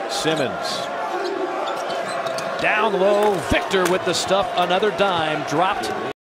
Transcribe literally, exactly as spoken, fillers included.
Simmons. Down low, Victor with the stuff, another dime dropped.